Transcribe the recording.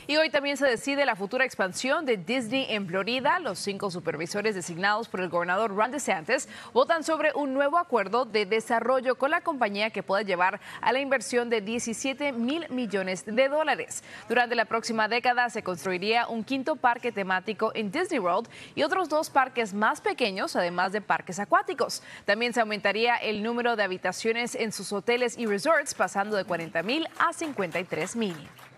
Y hoy también se decide la futura expansión de Disney en Florida. Los 5 supervisores designados por el gobernador Ron DeSantis votan sobre un nuevo acuerdo de desarrollo con la compañía que puede llevar a la inversión de $17,000 millones. Durante la próxima década se construiría un quinto parque temático en Disney World y otros 2 parques más pequeños, además de parques acuáticos. También se aumentaría el número de habitaciones en sus hoteles y resorts, pasando de 40,000 a 53,000.